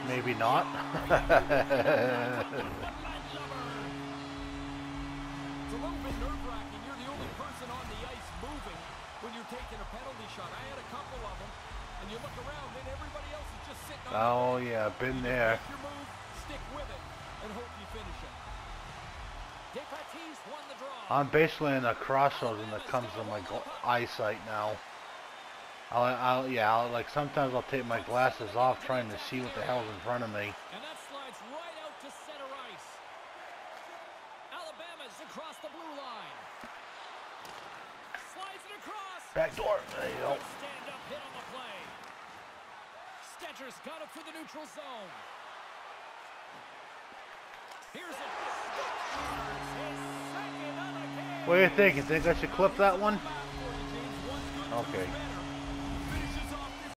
Maybe not. It's a little bit nerve-wracking. You're the only person on the ice moving when you're taking a penalty shot. I had a couple of them, and you look around, and everybody else is just sitting on Oh the bench. yeah, been there. Make your move, stick with it, and hope you finish it. Despatie won the draw. I'm basically in a crossroads when it comes to my eyesight now. I'll like sometimes I'll take my glasses off trying to see what the hell's in front of me. And that slides right out to center ice. Alabama's across the blue line. Slides it across. Back door. There you go. Stand-up hit on the play. Skechers got it through the neutral zone. Here's it. What do you think? You think I should clip that one? Okay.